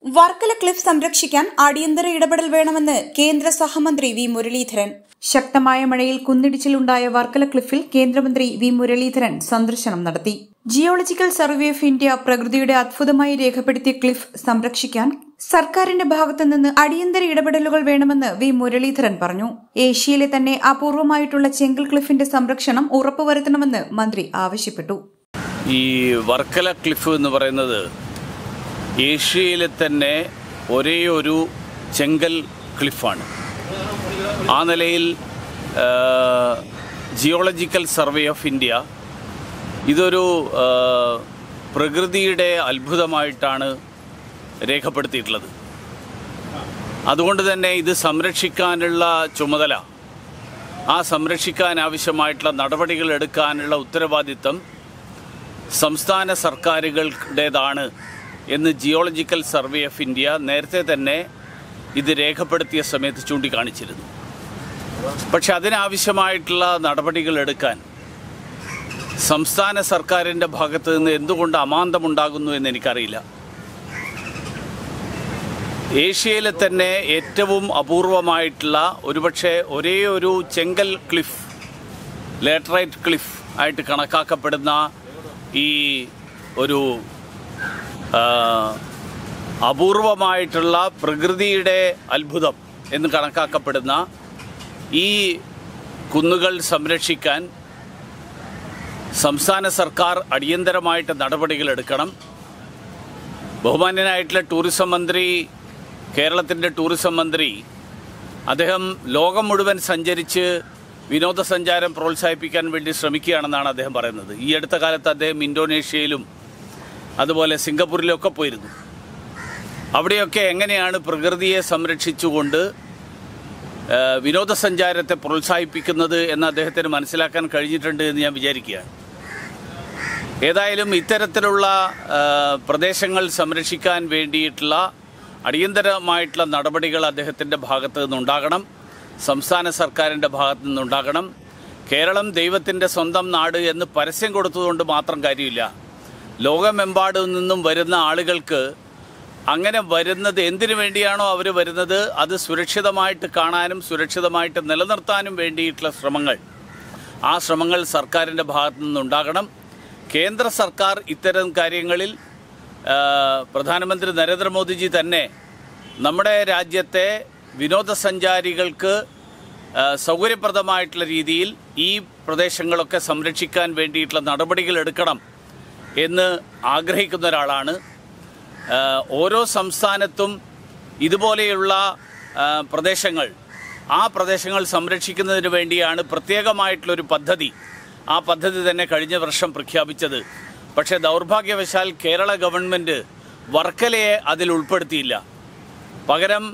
Varkala cliff സംരക്ഷിക്കാൻ അടിയന്തര ഇടപെടൽ വേണമെന്ന് കേന്ദ്ര സഹമന്ത്രി വി മുരളീധരൻ. ശക്തമായ മഴയിൽ കുന്നിടിച്ചിലുണ്ടായ വർക്കല ക്ലിഫിൽ കേന്ദ്രമന്ത്രി വി മുരളീധരൻ സന്ദർശനം നടത്തി. ജിയോളജിക്കൽ സർവേ ഓഫ് ഇന്ത്യ പ്രകൃതിയുടെ അത്ഭുതമായി രേഖപ്പെടുത്തിയ ക്ലിഫ് സംരക്ഷിക്കാൻ സർക്കാരിന്റെ ഭാഗത്തുനിന്ന് അടിയന്തര ഇടപെടലുകൾ വേണമെന്ന് വി മുരളീധരൻ പറഞ്ഞു. ഏഷ്യയിലെ തന്നെ അപൂർവമായിട്ടുള്ള ചെങ്കൽ ക്ലിഫിന്റെ സംരക്ഷണം ഉറപ്പുവരുത്തണമെന്ന് മന്ത്രി ആവശ്യപ്പെട്ടു. ഈ വർക്കല ക്ലിഫ് എന്ന് പറയുന്നത് ഏഷ്യയിലെ തന്നെ ഒരേ ഒരു ചെങ്കൽ ക്ലിഫാണ്. ആ നിലയിൽ ജിയോളജിക്കൽ സർവേ ഓഫ് ഇന്ത്യ ഇതൊരു പ്രകൃതിയുടെ അത്ഭുതമായിട്ടാണ് രേഖപ്പെടുത്തിയിട്ടുള്ളത്. അതുകൊണ്ട് തന്നെ ഇത് സംരക്ഷിക്കാനുള്ള ചുമതല, ആ സംരക്ഷിക്കാൻ ആവശ്യമായിട്ടുള്ള നടപടികൾ എടുക്കാനുള്ള ഉത്തരവാദിത്തം സംസ്ഥാന സർക്കാരുകളുടേതാണ് എന്ന് ജിയോളജിക്കൽ സർവേ ഓഫ് ഇന്ത്യ നേരത്തെ തന്നെ ഇത് രേഖപ്പെടുത്തിയ സമയത്ത് ചൂണ്ടിക്കാണിച്ചിരുന്നു. പക്ഷെ അതിനാവശ്യമായിട്ടുള്ള നടപടികൾ എടുക്കാൻ സംസ്ഥാന സർക്കാരിൻ്റെ ഭാഗത്ത് നിന്ന് എന്തുകൊണ്ട് അമാന്തമുണ്ടാകുന്നു എന്ന് എനിക്കറിയില്ല. ഏഷ്യയിലെ തന്നെ ഏറ്റവും അപൂർവമായിട്ടുള്ള ഒരുപക്ഷെ ഒരേ ഒരു ചെങ്കൽ ക്ലിഫ്, ലാറ്ററൈറ്റ് ക്ലിഫ് ആയിട്ട് കണക്കാക്കപ്പെടുന്ന ഈ ഒരു അപൂർവമായിട്ടുള്ള പ്രകൃതിയുടെ അത്ഭുതം എന്ന് കണക്കാക്കപ്പെടുന്ന ഈ കുന്നുകൾ സംരക്ഷിക്കാൻ സംസ്ഥാന സർക്കാർ അടിയന്തരമായിട്ട് നടപടികൾ എടുക്കണം. ബഹുമാന്യനായിട്ടുള്ള ടൂറിസം മന്ത്രി, കേരളത്തിൻ്റെ ടൂറിസം മന്ത്രി, അദ്ദേഹം ലോകം മുഴുവൻ സഞ്ചരിച്ച് വിനോദസഞ്ചാരം പ്രോത്സാഹിപ്പിക്കാൻ വേണ്ടി ശ്രമിക്കുകയാണെന്നാണ് അദ്ദേഹം പറയുന്നത്. ഈ അടുത്ത കാലത്ത് അദ്ദേഹം ഇന്തോനേഷ്യയിലും അതുപോലെ സിംഗപ്പൂരിലൊക്കെ പോയിരുന്നു. അവിടെയൊക്കെ എങ്ങനെയാണ് പ്രകൃതിയെ സംരക്ഷിച്ചുകൊണ്ട് വിനോദസഞ്ചാരത്തെ പ്രോത്സാഹിപ്പിക്കുന്നത് എന്ന് അദ്ദേഹത്തിന് മനസ്സിലാക്കാൻ കഴിഞ്ഞിട്ടുണ്ട് എന്ന് ഞാൻ വിചാരിക്കുകയാണ്. ഏതായാലും ഇത്തരത്തിലുള്ള പ്രദേശങ്ങൾ സംരക്ഷിക്കാൻ വേണ്ടിയിട്ടുള്ള അടിയന്തരമായിട്ടുള്ള നടപടികൾ അദ്ദേഹത്തിൻ്റെ ഭാഗത്തു നിന്നുണ്ടാകണം, സംസ്ഥാന സർക്കാരിൻ്റെ ഭാഗത്തു നിന്നുണ്ടാകണം. കേരളം ദൈവത്തിൻ്റെ സ്വന്തം നാട് എന്ന് പരസ്യം കൊടുത്തതുകൊണ്ട് മാത്രം കാര്യമില്ല. ലോകമെമ്പാടു നിന്നും വരുന്ന ആളുകൾക്ക് അങ്ങനെ വരുന്നത് എന്തിനു വേണ്ടിയാണോ അവർ വരുന്നത് അത് സുരക്ഷിതമായിട്ട് കാണാനും സുരക്ഷിതമായിട്ട് നിലനിർത്താനും വേണ്ടിയിട്ടുള്ള ശ്രമങ്ങൾ, ആ ശ്രമങ്ങൾ സർക്കാരിൻ്റെ ഭാഗത്തു നിന്നുണ്ടാകണം. കേന്ദ്ര സർക്കാർ ഇത്തരം കാര്യങ്ങളിൽ പ്രധാനമന്ത്രി നരേന്ദ്രമോദിജി തന്നെ നമ്മുടെ രാജ്യത്തെ വിനോദസഞ്ചാരികൾക്ക് സൗകര്യപ്രദമായിട്ടുള്ള രീതിയിൽ ഈ പ്രദേശങ്ങളൊക്കെ സംരക്ഷിക്കാൻ വേണ്ടിയിട്ടുള്ള നടപടികൾ എടുക്കണം എന്ന് ആഗ്രഹിക്കുന്ന ഒരാളാണ്. ഓരോ സംസ്ഥാനത്തും ഇതുപോലെയുള്ള പ്രദേശങ്ങൾ, ആ പ്രദേശങ്ങൾ സംരക്ഷിക്കുന്നതിന് വേണ്ടിയാണ് പ്രത്യേകമായിട്ടുള്ളൊരു പദ്ധതി, ആ പദ്ധതി തന്നെ കഴിഞ്ഞ വർഷം പ്രഖ്യാപിച്ചത്. പക്ഷേ ദൗർഭാഗ്യവശാൽ കേരള ഗവൺമെൻറ് വർക്കലയെ അതിൽ ഉൾപ്പെടുത്തിയില്ല. പകരം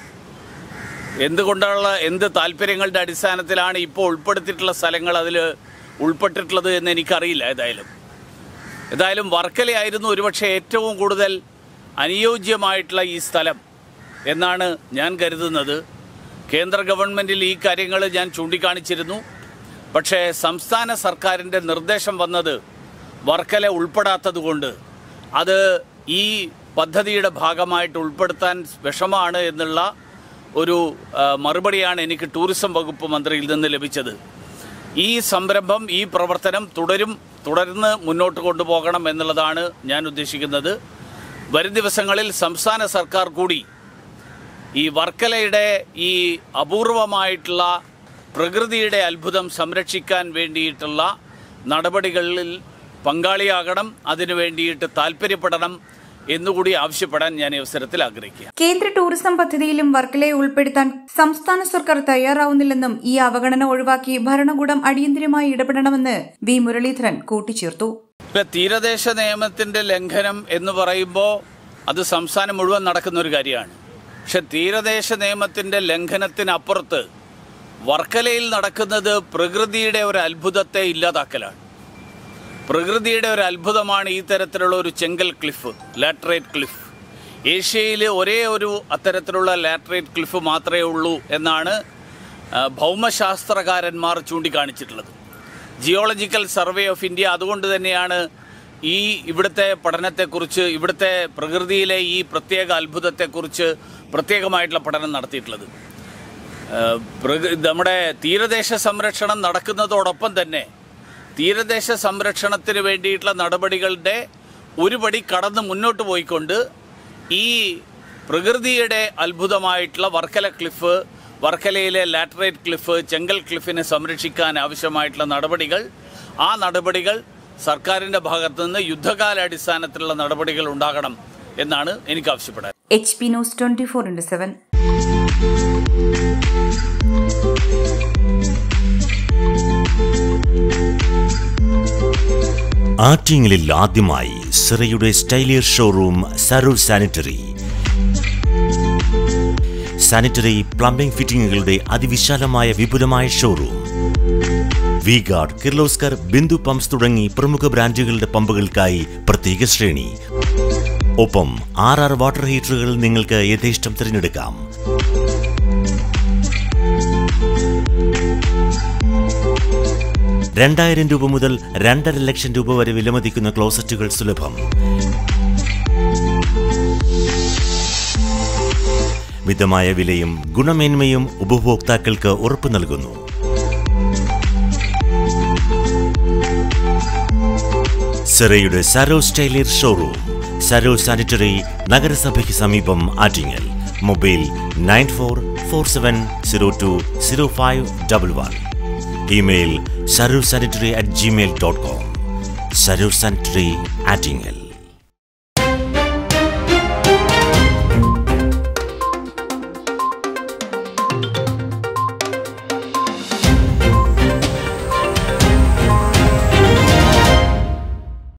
എന്ത് താല്പര്യങ്ങളുടെ അടിസ്ഥാനത്തിലാണ് ഇപ്പോൾ ഉൾപ്പെടുത്തിയിട്ടുള്ള സ്ഥലങ്ങൾ അതിൽ ഉൾപ്പെട്ടിട്ടുള്ളത് എന്ന് എനിക്കറിയില്ല. ഏതായാലും വർക്കലയായിരുന്നു ഒരുപക്ഷെ ഏറ്റവും കൂടുതൽ അനുയോജ്യമായിട്ടുള്ള ഈ സ്ഥലം എന്നാണ് ഞാൻ കരുതുന്നത്. കേന്ദ്ര ഗവൺമെൻറ്റിൽ ഈ കാര്യങ്ങൾ ഞാൻ ചൂണ്ടിക്കാണിച്ചിരുന്നു. പക്ഷേ സംസ്ഥാന സർക്കാരിൻ്റെ നിർദ്ദേശം വന്നത് വർക്കല ഉൾപ്പെടാത്തതുകൊണ്ട് അത് ഈ പദ്ധതിയുടെ ഭാഗമായിട്ട് ഉൾപ്പെടുത്താൻ വിഷമമാണ് എന്നുള്ള ഒരു മറുപടിയാണ് എനിക്ക് ടൂറിസം വകുപ്പ് മന്ത്രിയിൽ നിന്ന് ലഭിച്ചത്. ഈ സംരംഭം, ഈ പ്രവർത്തനം തുടർന്ന് മുന്നോട്ട് കൊണ്ടുപോകണം എന്നുള്ളതാണ് ഞാൻ ഉദ്ദേശിക്കുന്നത്. വരും ദിവസങ്ങളിൽ സംസ്ഥാന സർക്കാർ കൂടി ഈ വർക്കലയുടെ ഈ അപൂർവമായിട്ടുള്ള പ്രകൃതിയുടെ അത്ഭുതം സംരക്ഷിക്കാൻ വേണ്ടിയിട്ടുള്ള നടപടികളിൽ പങ്കാളിയാകണം, അതിനു വേണ്ടിയിട്ട് താല്പര്യപ്പെടണം എന്നുകൂടി ആവശ്യപ്പെടാൻ ഞാൻ ഈ അവസരത്തിൽ ആഗ്രഹിക്കുക. കേന്ദ്ര ടൂറിസം പദ്ധതിയിലും വർക്കലയെ ഉൾപ്പെടുത്താൻ സംസ്ഥാന സർക്കാർ തയ്യാറാവുന്നില്ലെന്നും ഈ അവഗണന ഒഴിവാക്കി ഭരണകൂടം അടിയന്തരമായി ഇടപെടണമെന്ന് വി മുരളീധരൻ കൂട്ടിച്ചേർത്തു. തീരദേശ നിയമത്തിന്റെ ലംഘനം എന്ന് പറയുമ്പോൾ അത് സംസ്ഥാനം മുഴുവൻ നടക്കുന്ന ഒരു കാര്യമാണ്. പക്ഷെ തീരദേശ നിയമത്തിന്റെ ലംഘനത്തിനപ്പുറത്ത് വർക്കലയിൽ നടക്കുന്നത് പ്രകൃതിയുടെ ഒരു അത്ഭുതത്തെ ഇല്ലാതാക്കലാണ്. പ്രകൃതിയുടെ ഒരു അത്ഭുതമാണ് ഈ തരത്തിലുള്ള ഒരു ചെങ്കൽ ക്ലിഫ്, ലാറ്ററൈറ്റ് ക്ലിഫ്. ഏഷ്യയിൽ ഒരേ ഒരു അത്തരത്തിലുള്ള ലാറ്ററൈറ്റ് ക്ലിഫ് മാത്രമേ ഉള്ളൂ എന്നാണ് ഭൗമശാസ്ത്രകാരന്മാർ ചൂണ്ടിക്കാണിച്ചിട്ടുള്ളത്. ജിയോളജിക്കൽ സർവേ ഓഫ് ഇന്ത്യ അതുകൊണ്ട് തന്നെയാണ് ഇവിടുത്തെ പഠനത്തെക്കുറിച്ച്, ഇവിടുത്തെ പ്രകൃതിയിലെ ഈ പ്രത്യേക അത്ഭുതത്തെക്കുറിച്ച് പ്രത്യേകമായിട്ടുള്ള പഠനം നടത്തിയിട്ടുള്ളത്. നമ്മുടെ തീരദേശ സംരക്ഷണം നടക്കുന്നതോടൊപ്പം തന്നെ തീരദേശ സംരക്ഷണത്തിന് വേണ്ടിയിട്ടുള്ള നടപടികളുടെ ഒരുപടി കടന്ന് മുന്നോട്ട് പോയിക്കൊണ്ട് ഈ പ്രകൃതിയുടെ അത്ഭുതമായിട്ടുള്ള വർക്കല ക്ലിഫ്, വർക്കലയിലെ ലാറ്ററൈറ്റ് ക്ലിഫ്, ചെങ്കൽ ക്ലിഫിനെ സംരക്ഷിക്കാൻ ആവശ്യമായിട്ടുള്ള ആ നടപടികൾ സർക്കാരിൻ്റെ ഭാഗത്തു നിന്ന് യുദ്ധകാലാടിസ്ഥാനത്തിലുള്ള നടപടികൾ ഉണ്ടാകണം എന്നാണ് എനിക്ക് ആവശ്യപ്പെടുന്നത്. HP News 24/7. ആറ്റിങ്ങലിൽ ആദ്യമായി സിറയുടെ സ്റ്റൈലിയർ ഷോറൂം സരൂർ സാനിറ്ററി പ്ലംബിംഗ് ഫിറ്റിംഗുകളുടെ അതിവിശാലമായ വിപുലമായ ഷോറൂം. വി-ഗാർഡ്, കിർലോസ്കർ, ബിന്ദു പമ്പ്സ് തുടങ്ങി പ്രമുഖ ബ്രാൻഡുകളുടെ പമ്പുകൾക്കായി പ്രത്യേക ശ്രേണി. ഒപ്പം 6 വാട്ടർ ഹീറ്ററുകൾ നിങ്ങൾക്ക് യഥേഷ്ടം തിരഞ്ഞെടുക്കാം. ₹2,000 മുതൽ ₹2,50,000 വരെ വിലമതിക്കുന്ന ക്ലോസറ്റുകൾ സുലഭം. മിതമായ വിലയും ഗുണമേന്മയും ഉപഭോക്താക്കൾക്ക് ഉറപ്പു നൽകുന്നു. സിറയുടെ സരോ സ്റ്റൈലിയർ ഷോറൂം, സരോ സാനിറ്ററി, നഗരസഭയ്ക്ക് സമീപം, Attingal. Mobile 9447020511. Email sarursanitary@gmail.com. Sarur Sanitary, Attingal.